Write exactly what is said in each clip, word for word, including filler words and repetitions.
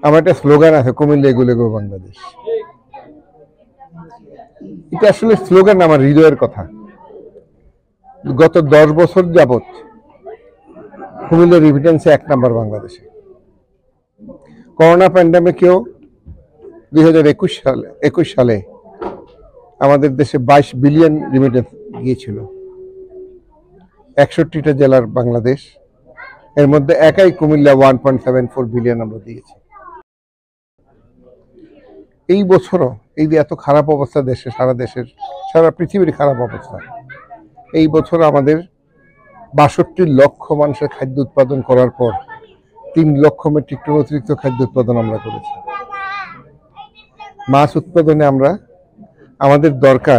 আমার একটা স্লোগান আছে, কুমিল্লা এগুলো এগো বাংলাদেশ। এটা আসলে স্লোগান আমার হৃদয়ের কথা। গত দশ বছর যাবৎ কুমিল্লা রিমিটেন্সে এক নাম্বার বাংলাদেশে। করোনা প্যান্ডামিকেও দুই হাজার একুশ সালে একুশ সালে আমাদের দেশে বাইশ বিলিয়ন রিমিটেন্স গিয়েছিল। একষট্টিটা জেলার বাংলাদেশ, এর মধ্যে একাই Comilla one point seven four billion আমরা দিয়েছি। এই বছরও এই যে এত খারাপ অবস্থা দেশে, সারা দেশের সারা পৃথিবীর খারাপ অবস্থা, এই বছর আমাদের বাষট্টি লক্ষ মানুষের খাদ্য উৎপাদন করার পর তিন লক্ষ মেট্রিক টন অতিরিক্ত খাদ্য উৎপাদন আমরা করেছি। মাছ উৎপাদনে আমরা আমাদের দরকার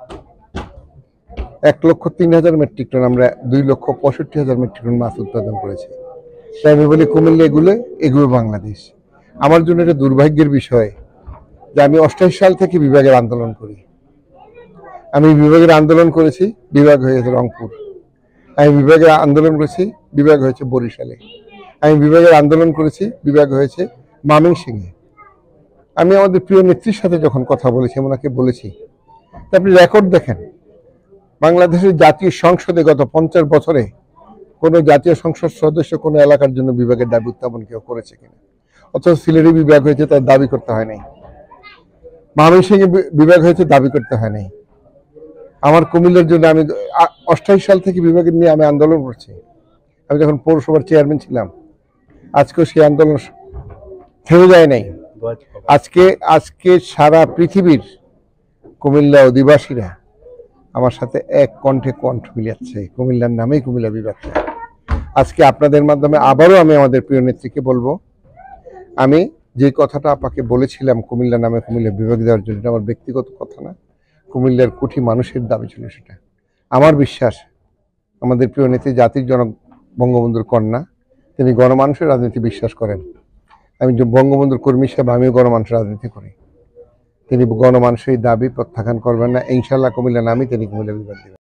এক লক্ষ তিন হাজার মেট্রিক টন, আমরা দুই লক্ষ পঁয়ষট্টি হাজার মেট্রিক টন মাছ উৎপাদন করেছি। তাই আমি বলি কুমিল্লা এগুলো এগুলো বাংলাদেশ। আমার জন্য এটা দুর্ভাগ্যের বিষয় যে আমি অষ্টাশি সাল থেকে বিভাগের আন্দোলন করি। আমি বিভাগের আন্দোলন করেছি, বিভাগ হয়েছে রংপুর। আমি বিভাগের আন্দোলন করেছি, বিভাগ হয়েছে বরিশালে। আমি বিভাগের আন্দোলন করেছি, বিভাগ হয়েছে ময়মনসিংহে। আমি আমাদের প্রিয় নেত্রীর সাথে যখন কথা বলেছি, ওনাকে বলেছি, আপনি রেকর্ড দেখেন, বাংলাদেশের জাতীয় সংসদে গত পঞ্চাশ বছরে কোনো জাতীয় সংসদ সদস্য কোনো এলাকার জন্য বিভাগের দাবি উত্থাপন কেউ করেছে কিনা? অথচ সিলেটে বিভাগ হয়েছে, তার দাবি করতে হয় নাই। ময়মনসিংহে বিভাগ হয়েছে, দাবি করতে হয় নাই। আমার কুমিল্লার জন্য আমি অষ্টাশি সাল থেকে বিভাগের নিয়ে আমি আন্দোলন করছি। আমি যখন পৌরসভার চেয়ারম্যান ছিলাম, আজকেও সেই আন্দোলন থেমে যায় নাই। আজকে আজকে সারা পৃথিবীর কুমিল্লা অধিবাসীরা আমার সাথে এক কণ্ঠে কণ্ঠ মিলাচ্ছে, কুমিল্লার নামেই কুমিল্লা বিভাগ। আজকে আপনাদের মাধ্যমে আবারও আমি আমাদের প্রিয় নেত্রীকে বলবো, আমি যে কথাটা আপনাকে বলেছিলাম কুমিল্লা নামে কুমিল্লা বিভাগ দেওয়ার জন্য, আমার ব্যক্তিগত কথা না, কুমিল্লার কোটি মানুষের দাবি ছিল সেটা। আমার বিশ্বাস আমাদের প্রিয় নেত্রী জাতির জনক বঙ্গবন্ধুর কন্যা, তিনি গণমানুষের রাজনীতি বিশ্বাস করেন। আমি বঙ্গবন্ধুর কর্মী হিসেবে আমিও গণমানুষের রাজনীতি করি। তিনি গণমানুষের দাবি প্রত্যাখ্যান করবেন না। ইনশাল্লাহ কুমিল্লা নামই তিনি কুমিল্লা বিভাগ দেবেন।